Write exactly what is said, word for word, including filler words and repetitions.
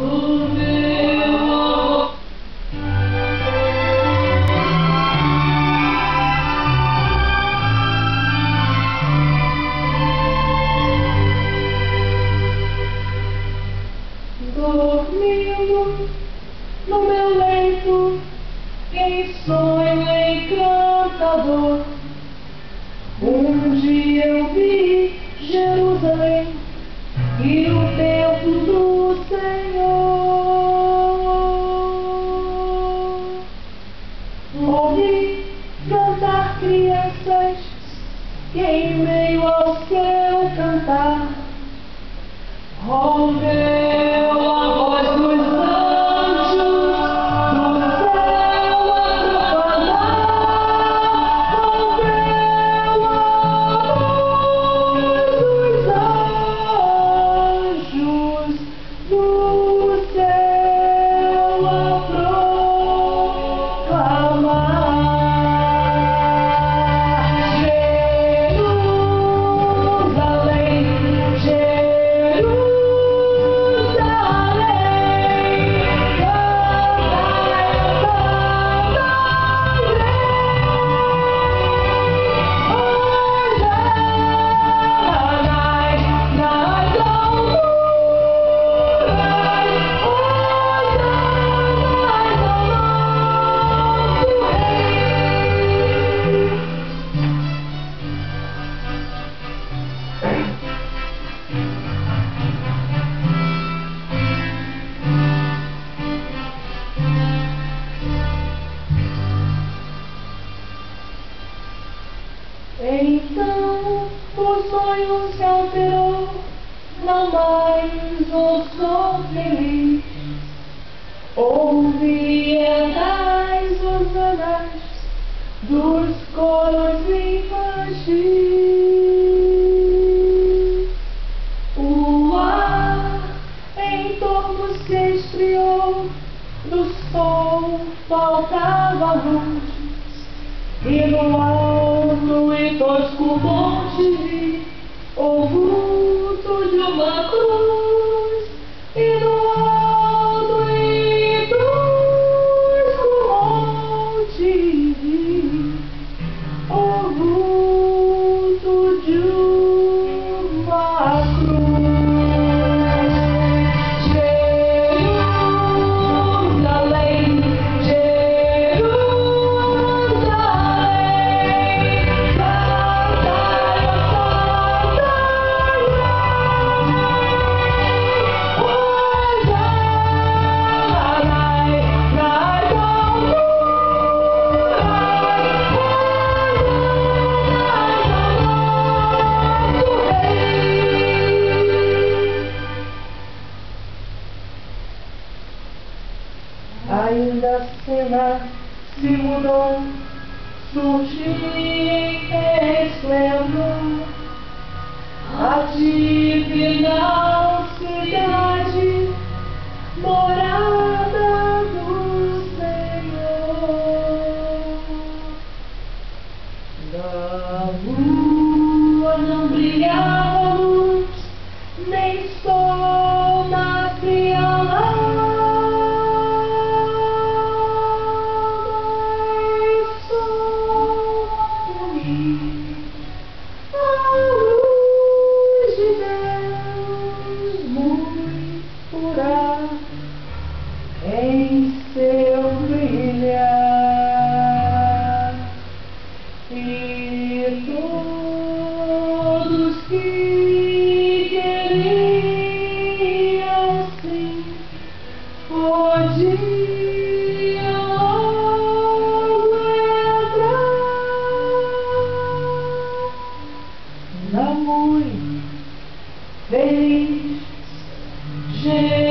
Dormindo no meu leito, em sonho encantador, um dia eu vi Jerusalém e o templo do Senhor. Ouvi cantar crianças e em meio ao seu cantar rompeu a voz dos anjos do céu a profanar. Rompeu a voz dos anjos do céu a proclamar. Então o sonho se alterou, não mais o som feliz. Ouvia das hosanas dos coros infantis. O ar em torno se esfriou, do sol faltava luz, e no alto e tosco monte vi o vulto de uma cruz, e no alto e tosco monte vi o vulto de uma cruz. Ainda a cena se mudou, surgiu em esplendor a divina cidade, morada do Senhor. Da lua não brilhava luz, nem sol nascia lá. Em seu brilhar, e todos que queriam sim podiam logo entrar na muito feliz